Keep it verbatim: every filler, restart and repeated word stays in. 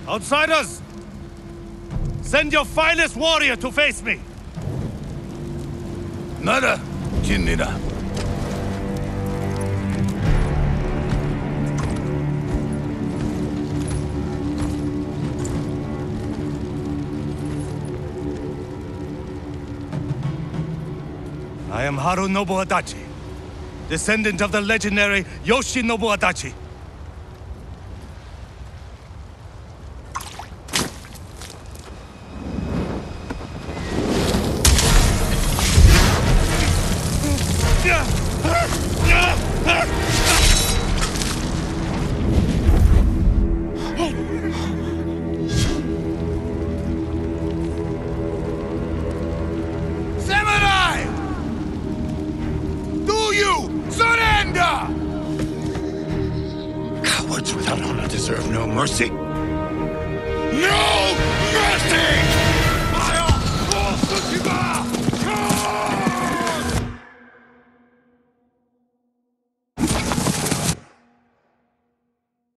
Outsiders! Send your finest warrior to face me! Nada, Jinnina. I am Harunobu Adachi, descendant of the legendary Yoshinobu Adachi. Samurai! Do you surrender? Cowards without honor deserve no mercy. No mercy!